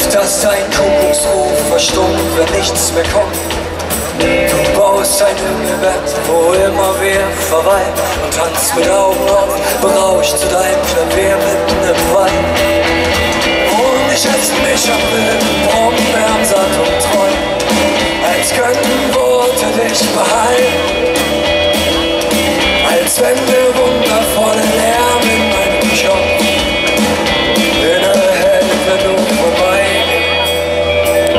dass dein Kuckucksruf verstummt, wenn nichts mehr kommt. Du baust ein Hügelbett, wo immer wer verweilt und tanzt mit Augen auf, berauscht zu deinem Klavier mitten im Wald. Und ich setze mich am Willen, wärmsatt und treu, als könnten Worte dich behalten, als wenn der wundervolle Lärm in meinem Kopf innehält, wenn du vorbeigehst.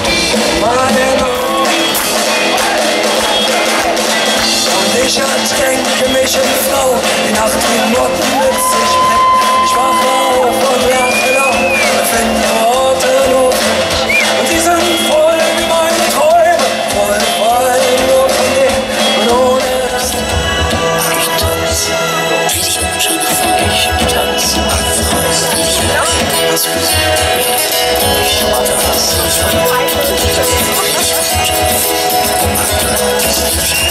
Und ich ertränke mich in Frau, die Nacht die Motten mit sich bringt. Ich wache auf und lache laut, erfinde Worte nur für mich. Und die sind voll wie meine Träume, voll nur von dir. Und ohne das Ich tanze, dreh dich um, schau nach vorne. Ich tanze, dreh dich um. Was bist du? Ich warte was. Ich warte was.